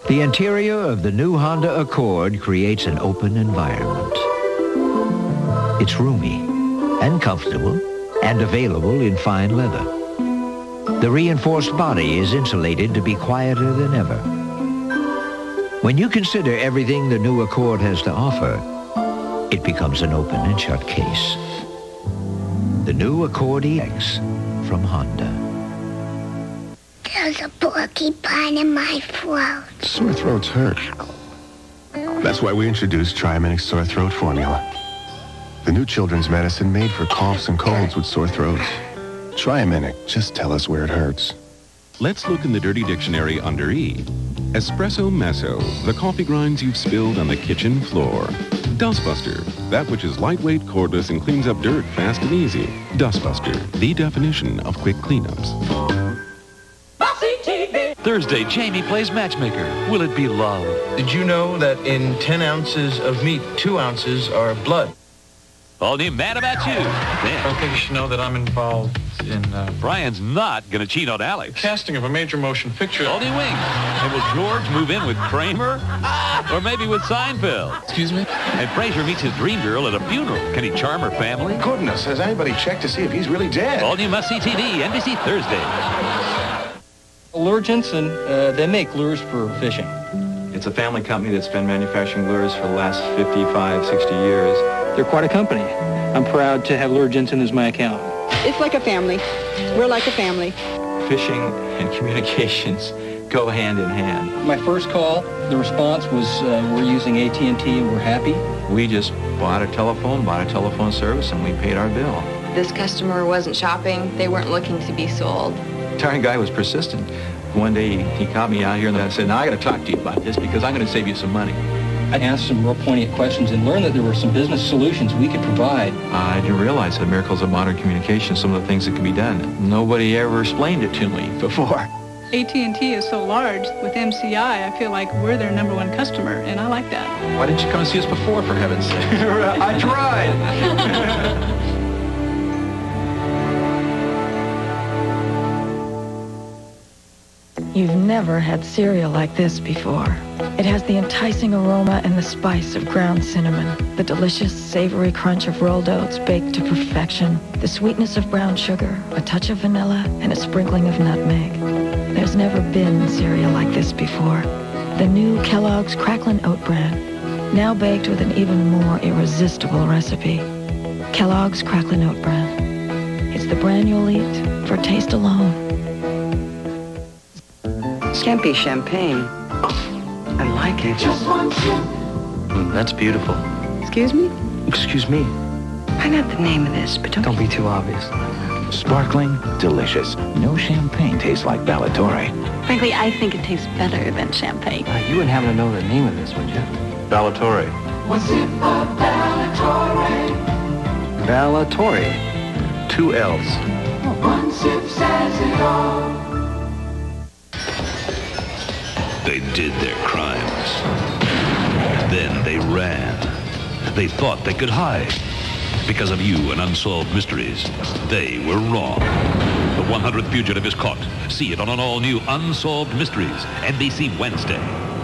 The interior of the new Honda Accord creates an open environment. It's roomy and comfortable and available in fine leather. The reinforced body is insulated to be quieter than ever. When you consider everything the new Accord has to offer, it becomes an open and shut case. The new Accord EX from Honda. There's a porcupine in my throat. Sore throats hurt. That's why we introduced Triaminic Sore Throat Formula. The new children's medicine made for coughs and colds with sore throats. Triaminic, just tell us where it hurts. Let's look in the dirty dictionary under E. Espresso Meso, the coffee grinds you've spilled on the kitchen floor. Dustbuster, that which is lightweight, cordless, and cleans up dirt fast and easy. Dustbuster, the definition of quick cleanups. Thursday, Jamie plays matchmaker. Will it be love? Did you know that in 10 ounces of meat, 2 ounces are blood? All new Mad About You. I don't think you should know that I'm involved in... Brian's not going to cheat on Alex. casting of a major motion picture. All new Wings. And will George move in with Kramer? Or maybe with Seinfeld? Excuse me? And Frasier meets his dream girl at a funeral. Can he charm her family? Goodness, has anybody checked to see if he's really dead? All new Must-See TV, NBC Thursday. Lure Jensen, they make lures for fishing. It's a family company that's been manufacturing lures for the last 55, 60 years. They're quite a company. I'm proud to have Lure Jensen as my account. It's like a family. We're like a family. Fishing and communications go hand in hand. My first call, the response was, we're using AT&T and we're happy. We just bought a telephone service, and we paid our bill. This customer wasn't shopping. They weren't looking to be sold. The Italian guy was persistent. One day he caught me out here and I said, now I got to talk to you about this because I'm going to save you some money. I asked some real poignant questions and learned that there were some business solutions we could provide. I didn't realize the miracles of modern communication, some of the things that can be done. Nobody ever explained it to me before. AT&T is so large. With MCI, I feel like we're their #1 customer, and I like that. Why didn't you come and see us before, for heaven's sake? I tried. You've never had cereal like this before. It has the enticing aroma and the spice of ground cinnamon, the delicious, savory crunch of rolled oats baked to perfection, the sweetness of brown sugar, a touch of vanilla, and a sprinkling of nutmeg. There's never been cereal like this before. The new Kellogg's Cracklin' Oat Bran, now baked with an even more irresistible recipe. Kellogg's Cracklin' Oat Bran. It's the bran you'll eat for taste alone. Scampi champagne. I like it. Just one sip. That's beautiful. Excuse me? Excuse me. Find out the name of this, but don't Don't be too obvious. Sparkling, delicious. No champagne tastes like Ballatore. Frankly, I think it tastes better than champagne. You wouldn't happen to know the name of this, would you? Ballatore. One sip of Ballatore. Ballatore. 2 L's. One sip says it all. They did their crimes. Then they ran. They thought they could hide. Because of you and unsolved mysteries, they were wrong. The 100th fugitive is caught. See it on an all-new Unsolved Mysteries, NBC Wednesday.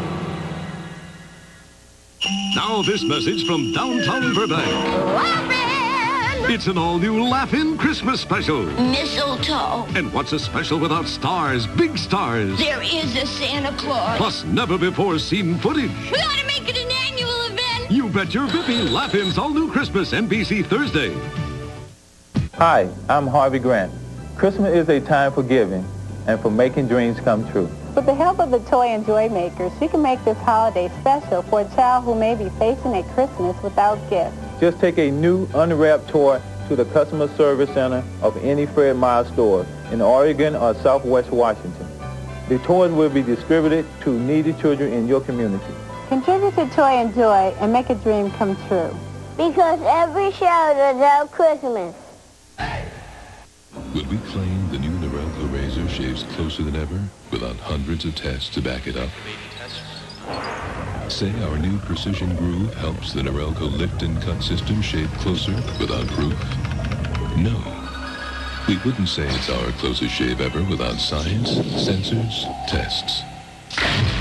Now this message from downtown Burbank. It's an all-new Laugh-In Christmas special. Mistletoe. And what's a special without stars, big stars? There is a Santa Claus. Plus never-before-seen footage. We ought to make it an annual event. You bet your Bippy Laugh-In's all-new Christmas, NBC Thursday. Hi, I'm Harvey Grant. Christmas is a time for giving and for making dreams come true. With the help of the Toy and Joy Makers, you can make this holiday special for a child who may be facing a Christmas without gifts. Just take a new unwrapped toy to the customer service center of any Fred Meyer store in Oregon or Southwest Washington. The toys will be distributed to needy children in your community. Contribute to Toy and Joy and make a dream come true. Because every show deserves Christmas. Will we claim the new Norelco razor shaves closer than ever without hundreds of tests to back it up? Say our new Precision Groove helps the Norelco lift and cut system shave closer without proof? No. We wouldn't say it's our closest shave ever without science, sensors, tests.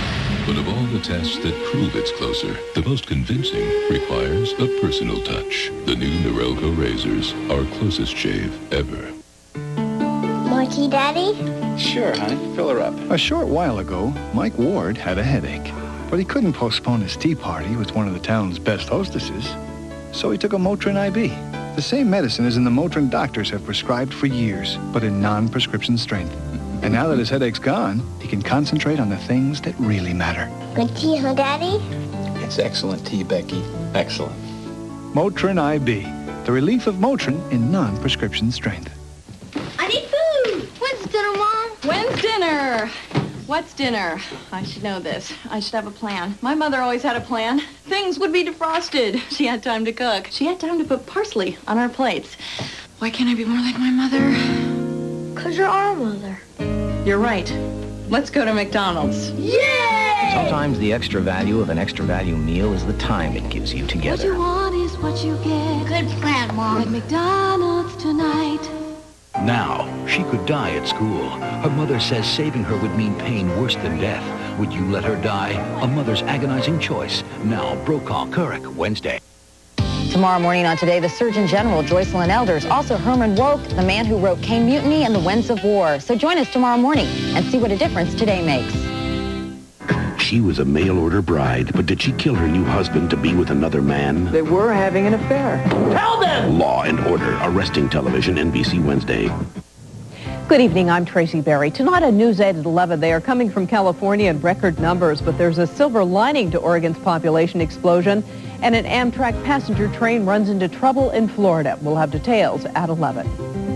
But of all the tests that prove it's closer, the most convincing requires a personal touch. The new Norelco razors, our closest shave ever. More tea, Daddy? Sure, honey. Fill her up. A short while ago, Mike Ward had a headache, but he couldn't postpone his tea party with one of the town's best hostesses, so he took a Motrin IB. The same medicine as in the Motrin doctors have prescribed for years, but in non-prescription strength. And now that his headache's gone, he can concentrate on the things that really matter. Good tea, huh, Daddy? It's excellent tea, Becky. Excellent. Motrin IB, the relief of Motrin in non-prescription strength. I need food. When's dinner, Mom? When's dinner? What's dinner? I should know this. I should have a plan. My mother always had a plan. Things would be defrosted. She had time to cook. She had time to put parsley on our plates. Why can't I be more like my mother? 'Cause you're our mother. You're right. Let's go to McDonald's. Yay! Sometimes the extra value of an extra value meal is the time it gives you together. What you want is what you get. Good plan, Mom. At McDonald's tonight. Now, she could die at school. Her mother says saving her would mean pain worse than death. Would you let her die? A mother's agonizing choice. Now, Brokaw, Couric, Wednesday. Tomorrow morning on Today, the Surgeon General, Joycelyn Elders, also Herman Wouk, the man who wrote Caine Mutiny and The Winds of War. So join us tomorrow morning and see what a difference today makes. She was a mail-order bride, but did she kill her new husband to be with another man? They were having an affair. Tell them! Law and Order, Arresting Television, NBC Wednesday. Good evening, I'm Tracy Berry. Tonight on News 8 at 11, they are coming from California in record numbers, but there's a silver lining to Oregon's population explosion, and an Amtrak passenger train runs into trouble in Florida. We'll have details at 11.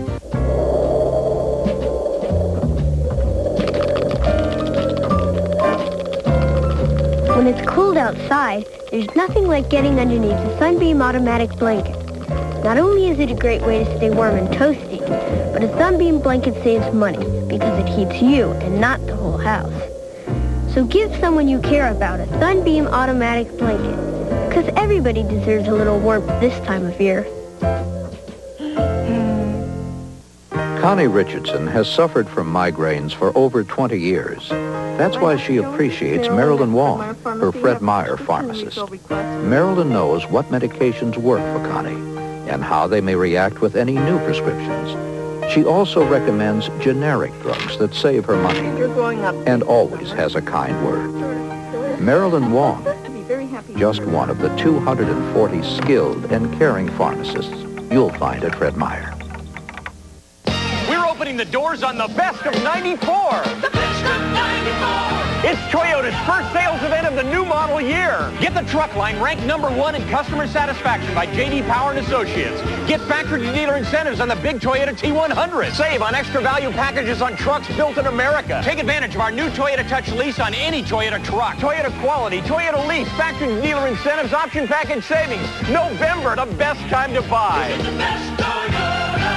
When it's cold outside, there's nothing like getting underneath a Sunbeam automatic blanket. Not only is it a great way to stay warm and toasty, but a Sunbeam blanket saves money because it heats you and not the whole house. So give someone you care about a Sunbeam automatic blanket, because everybody deserves a little warmth this time of year. Connie Richardson has suffered from migraines for over 20 years. That's why she appreciates Marilyn Wong, her Fred Meyer pharmacist. Marilyn knows what medications work for Connie and how they may react with any new prescriptions. She also recommends generic drugs that save her money and always has a kind word. Marilyn Wong, just one of the 240 skilled and caring pharmacists you'll find at Fred Meyer. We're opening the doors on the best of 94. The best of 94. It's Toyota's first sales event of the new model year. Get the truck line ranked #1 in customer satisfaction by J.D. Power and Associates. Get factory-to-dealer incentives on the big Toyota T100. Save on extra value packages on trucks built in America. Take advantage of our new Toyota Touch lease on any Toyota truck. Toyota quality, Toyota lease, factory-to-dealer incentives, option package savings. November, the best time to buy. The best Toyota.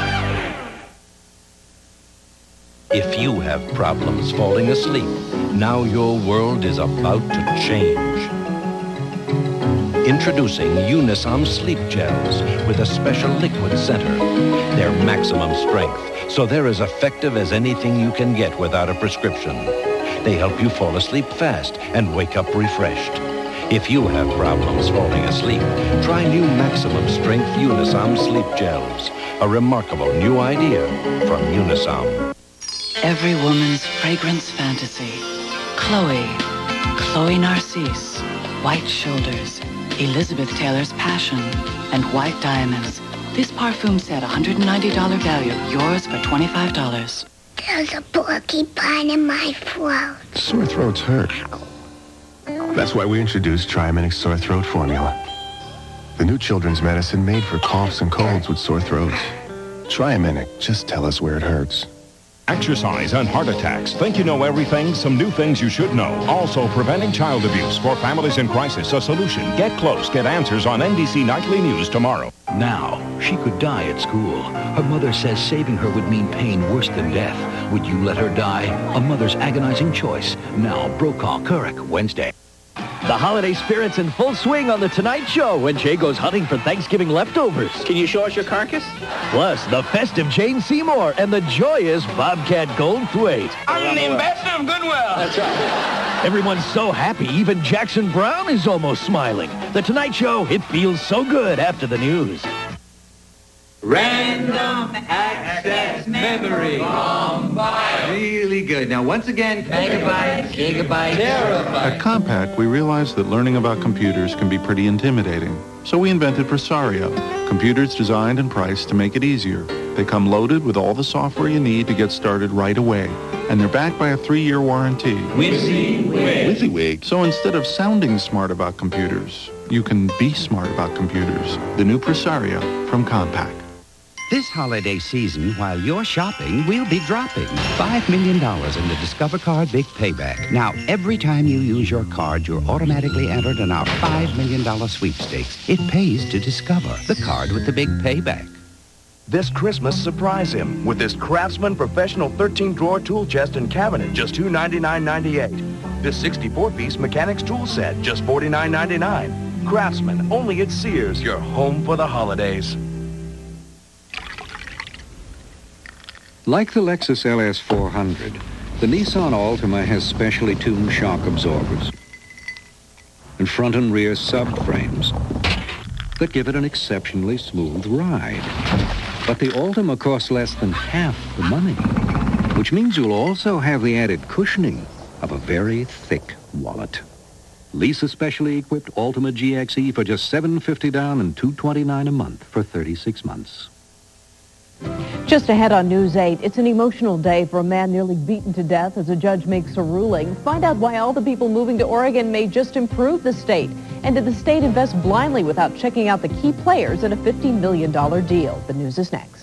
If you have problems falling asleep, now your world is about to change. Introducing Unisom Sleep Gels with a special liquid center. They're maximum strength, so they're as effective as anything you can get without a prescription. They help you fall asleep fast and wake up refreshed. If you have problems falling asleep, try new maximum strength Unisom Sleep Gels. A remarkable new idea from Unisom. Every woman's fragrance fantasy. Chloe Narcisse, White Shoulders, Elizabeth Taylor's Passion, and White Diamonds. This parfum set, $190 value, yours for $25. There's a porcupine in my throat. Sore throats hurt. That's why we introduced Triaminic Sore Throat Formula. The new children's medicine made for coughs and colds with sore throats. Triaminic, just tell us where it hurts. Exercise and heart attacks. Think you know everything? Some new things you should know. Also, preventing child abuse for families in crisis. A solution. Get close. Get answers on NBC Nightly News tomorrow. Now, she could die at school. Her mother says saving her would mean pain worse than death. Would you let her die? A mother's agonizing choice. Now, Brokaw, Couric, Wednesday. The holiday spirit's in full swing on The Tonight Show when Jay goes hunting for Thanksgiving leftovers. Can you show us your carcass? Plus, the festive Jane Seymour and the joyous Bobcat Goldthwait. I'm the ambassador of Goodwill. That's right. Everyone's so happy, even Jackson Brown is almost smiling. The Tonight Show, it feels so good after the news. Random access memory. Really good. Now, once again, gigabyte, terabyte. At Compaq, we realized that learning about computers can be pretty intimidating. So we invented Presario, computers designed and priced to make it easier. They come loaded with all the software you need to get started right away. And they're backed by a 3-year warranty. WYSIWYG. So instead of sounding smart about computers, you can be smart about computers. The new Presario from Compaq. This holiday season, while you're shopping, we'll be dropping $5 million in the Discover Card Big Payback. Now, every time you use your card, you're automatically entered in our $5 million sweepstakes. It pays to Discover, the card with the big payback. This Christmas, surprise him with this Craftsman Professional 13-drawer tool chest and cabinet, just $299.98. This 64-piece mechanics tool set, just $49.99. Craftsman, only at Sears, your home for the holidays. Like the Lexus LS 400, the Nissan Altima has specially tuned shock absorbers and front and rear subframes that give it an exceptionally smooth ride. But the Altima costs less than half the money, which means you'll also have the added cushioning of a very thick wallet. Lease a specially equipped Altima GXE for just $750 down and $229 a month for 36 months. Just ahead on News 8, it's an emotional day for a man nearly beaten to death as a judge makes a ruling. Find out why all the people moving to Oregon may just improve the state. And did the state invest blindly without checking out the key players in a $50 million deal? The news is next.